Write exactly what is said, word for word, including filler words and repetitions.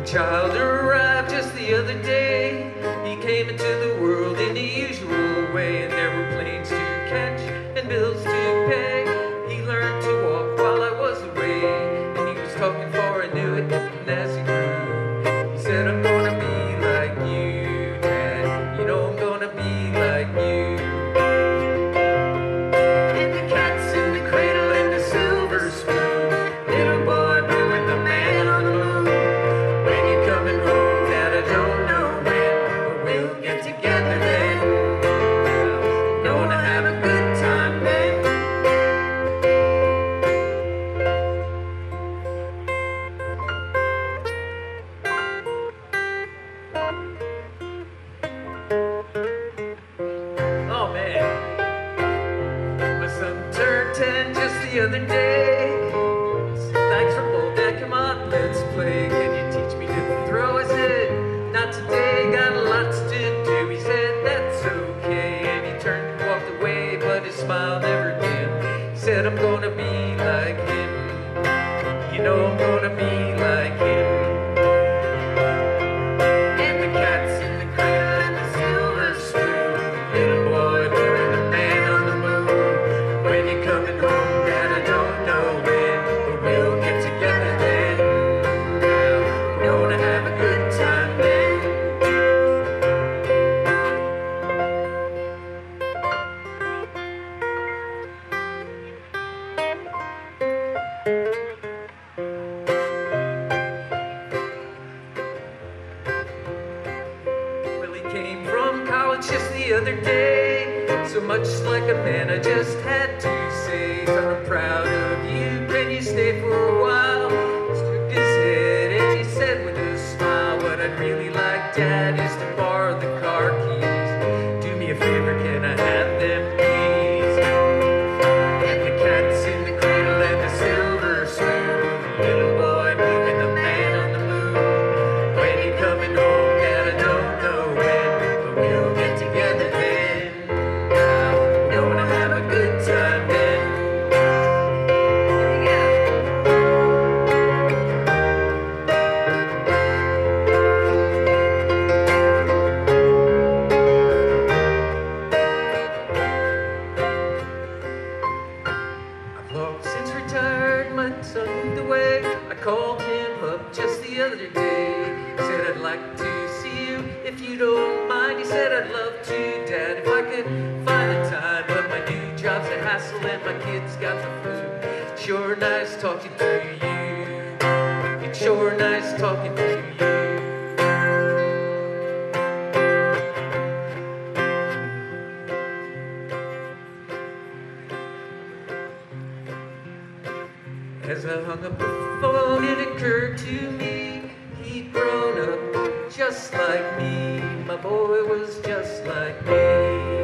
A child arrived just the other day. He came into the world in the usual way, and there were planes to catch and bills to pay. He learned to walk while I was away, and he was talking before I knew it. And as he grew, he said, I'm gonna be like you, Dad. You know I'm gonna be like you. And the cat's in the cradle and the silver spoon. Little boy blue and the man on the moon. When you're coming home, Dad, I don't know when, but we'll get together then. Gonna have a good time then. Oh man, my son turned ten just the other day. Thanks for both, Dad, come on, let's play. Can you teach me to throw? I said, not today, got lots to do. He said, that's okay, and he turned and walked away, but his smile never dimmed. He said, I'm gonna be like him. You know I'm gonna be like him. And the cat's in the cradle and the silver spoon. Little boy blue and the man on the moon. When you're coming home, Dad, I don't know when, but we'll get together then. We're gonna have a good time then. Well, he came from college just the other day. So much like a man, I just had to say, son, I'm proud of you. Can you stay for a while? He shook his head and he said with a smile, what I'd really like, Dad, is to borrow the car keys. Do me a favor, can I have them, please? And the cat's in the cradle and the silver spoon. Little boy blue and the man on the moon. When you're coming home, Dad, I don't know when, but we'll get together then. We're gonna have a good time then. Here I've long since retired, my son moved away. I called him up just the other day. Said I'd like to see you if you don't mind. He said I'd love to, Dad, if I could find the time. But my new job's a hassle and my kids got the flu. It's sure nice talking to you. It's sure nice talking to you. As I hung up the phone, it occurred to me he'd grown up just like me. My boy was just like me.